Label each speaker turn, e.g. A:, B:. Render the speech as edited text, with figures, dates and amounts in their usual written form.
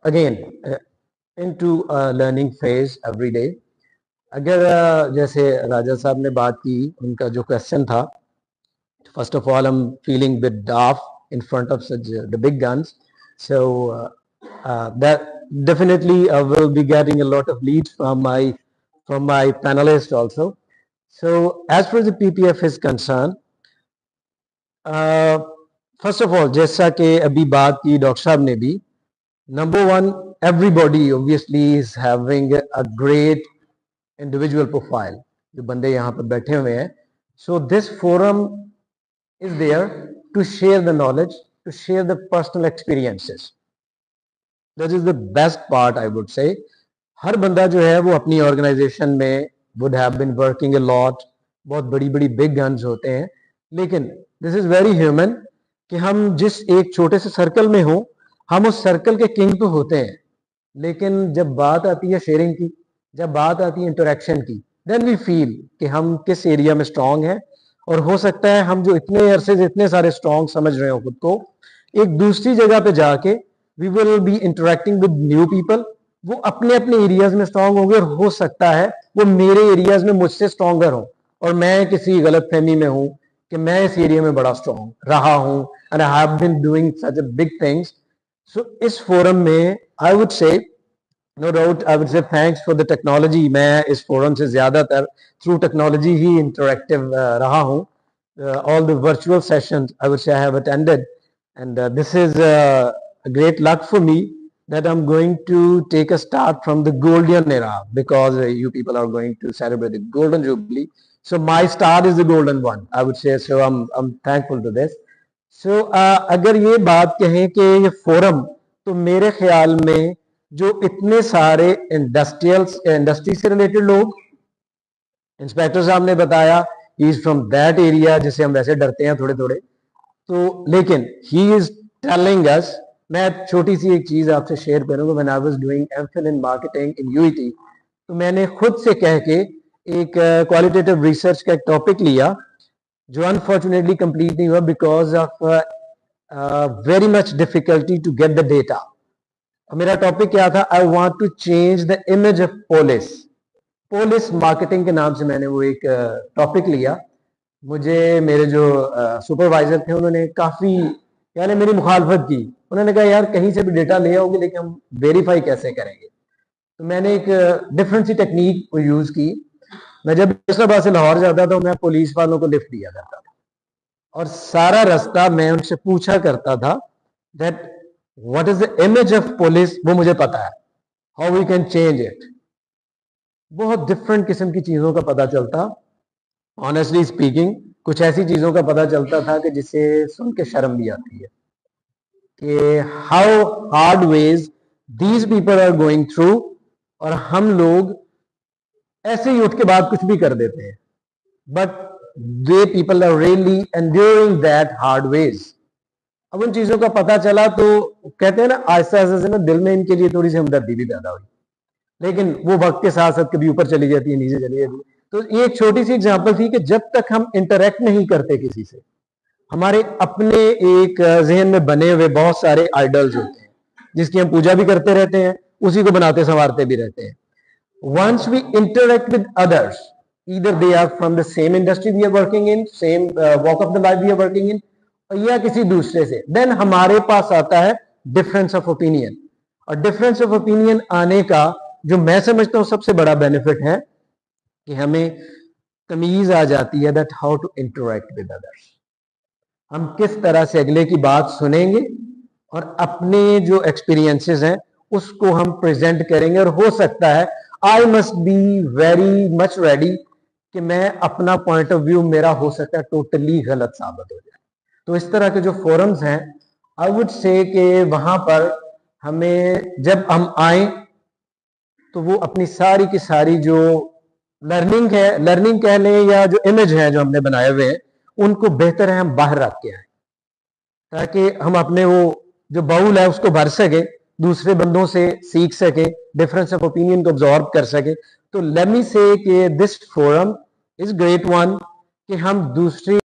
A: again into a learning phase every day. اگر جیسے راجا صاحب نے بات کی, ان کا جو کوشچن تھا, first of all I'm feeling a bit daft in front of such the big guns, so that definitely I will be getting a lot of leads from my panelists also. So as far as the PPF is concerned, first of all جیسا کہ ابھی بات کی doctor صاحب نے بھی, number one, everybody obviously is having a great individual profile, جو بندے یہاں پر بیٹھے ہوئے ہیں. So this forum is there to share the knowledge, to share the personal experiences. That is the best part, I would say. ہر بندہ جو ہے وہ اپنی آرگنائزیشن میں would have been working a lot, بہت بڑی بڑی big guns ہوتے ہیں, لیکن this is very human کہ ہم جس ایک چھوٹے سے سرکل میں ہوں, ہم اس سرکل کے کنگ تو ہوتے ہیں, لیکن جب بات آتی ہے شیئرنگ کی, جب بات آتی ہے انٹریکشن کی, دین وی فیل کہ ہم کس ایریا میں اسٹرانگ ہیں. اور ہو سکتا ہے ہم جو اتنے عرصے سے اتنے سارے اسٹرانگ سمجھ رہے ہوں خود کو, ایک دوسری جگہ پہ جا کے we will be interacting with new people, وہ اپنے اپنے ایریاز میں اسٹرانگ ہوں گے, اور ہو سکتا ہے وہ میرے ایریاز میں مجھ سے اسٹرانگر ہوں, اور میں کسی غلط فہمی میں ہوں کہ میں اس ایریا میں بڑا اسٹرانگ رہا ہوں, and I have been doing such a big things. So اس فورم میں I would say, no doubt, I would say thanks for the technology. میں اس فورم سے زیادہ تر through technology ہی interactive رہا ہوں. All the virtual sessions I would say I have attended, and this is a great luck for me that I'm going to take a start from the golden era, because you people are going to celebrate the golden jubilee. So my start is the golden one, I would say. So I'm thankful to this. So اگر یہ بات کہیں کہ یہ forum, تو میرے خیال میں جو اتنے سارے انڈسٹری سے ریلیٹڈ لوگ, انسپیکٹر صاحب نے بتایا he is from that area, جسے ہم ویسے ڈرتے ہیں تھوڑے تھوڑے, تو لیکن ہی از ٹیلنگ اس. میں چھوٹی سی ایک چیز آپ سے شیئر کروں گا. when I was doing MPhil in marketing in UET, تو میں نے خود سے کہہ کے ایک qualitative research کا ایک ٹاپک لیا جو انفارچونیٹلی کمپلیٹ نہیں ہوا because of very much difficulty to get the data. میرا ٹاپک کیا تھا؟ I want to change the image of police marketing کے نام سے میں نے وہ ایک ٹاپک لیا. مجھے میرے جو سپروائزر تھے انہوں نے کافی یعنی میری مخالفت کی. انہوں نے کہا یار کہیں سے بھی ڈیٹا لے آؤ گے لیکن ہم ویریفائی کیسے کریں گے. تو میں نے ایک ڈفرینٹ سی ٹیکنیک کو یوز کی. میں جب اسلام آباد سے لاہور جاتا تھا میں پولیس والوں کو لفٹ دیا کرتا تھا, اور سارا رستہ میں ان سے پوچھا کرتا تھا that what is the image of police, وہ مجھے پتا ہے, how we can change it. بہت ڈفرینٹ قسم کی چیزوں کا پتا چلتا. آنیسٹلی اسپیکنگ کچھ ایسی چیزوں کا پتا چلتا تھا کہ جسے سن کے شرم بھی آتی ہے کہ how hard ways these people are going through, اور ہم لوگ ایسے ہی اٹھ کے بعد کچھ بھی کر دیتے ہیں, but they people are really enduring that hard ways. اب ان چیزوں کا پتا چلا تو کہتے ہیں نا آہستہ آہستہ سے نا دل میں ان کے لیے تھوڑی سی ہمدردی بھی پیدا ہوئی, لیکن وہ وقت کے ساتھ ساتھ کبھی اوپر چلی جاتی ہے نیچے چلی جاتی ہے. تو یہ ایک چھوٹی سی اگزامپل تھی کہ جب تک ہم انٹریکٹ نہیں کرتے کسی سے, ہمارے اپنے ایک ذہن میں بنے ہوئے بہت سارے آئیڈلز ہوتے ہیں جس کی ہم پوجا بھی کرتے رہتے ہیں, اسی کو بناتے سنوارتے بھی رہتے ہیں. Once we interact with others, either they are from the same industry we are working in, same walk of the life we are working in, یا کسی دوسرے سے, then ہمارے پاس آتا ہے difference of opinion. اور difference of opinion آنے کا جو میں سمجھتا ہوں سب سے بڑا benefit ہے کہ ہمیں تمیز آ جاتی ہے that how to interact with others. ہم کس طرح سے اگلے کی بات سنیں گے اور اپنے جو ایکسپیرینسز ہیں اس کو ہم پریزنٹ کریں گے. اور ہو سکتا ہے I must be very much ready کہ میں اپنا پوائنٹ آف ویو میرا ہو سکتا ہے ٹوٹلی غلط ثابت ہو جائے. تو اس طرح کے جو فورمز ہیں I would say کہ وہاں پر ہمیں جب ہم آئیں تو وہ اپنی ساری کی ساری جو لرننگ کہہ لیں یا جو امیج ہے جو ہم نے بنائے ہوئے ہیں ان کو بہتر ہے ہم باہر رکھ کے آئیں, تاکہ ہم اپنے وہ جو باؤل ہے اس کو بھر سکیں, دوسرے بندوں سے سیکھ سکیں, ڈفرینس آف اوپینین کو absorb کر سکیں. تو let me say کہ this forum is great one کہ ہم دوسری